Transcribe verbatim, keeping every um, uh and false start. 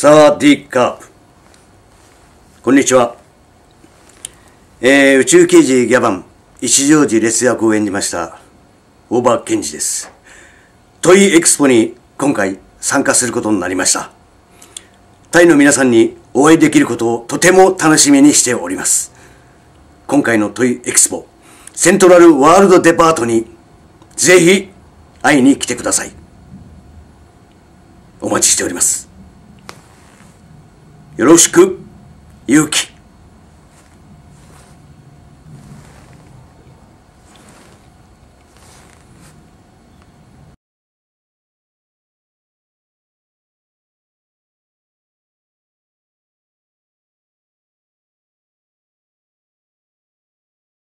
サワディーカープ。こんにちは。えー、宇宙刑事ギャバン一条寺烈役を演じました大場健二です。トイエクスポに今回参加することになりました。タイの皆さんにお会いできることをとても楽しみにしております。今回のトイエクスポセントラルワールドデパートにぜひ会いに来てください。お待ちしております。よろしく、ゆうき。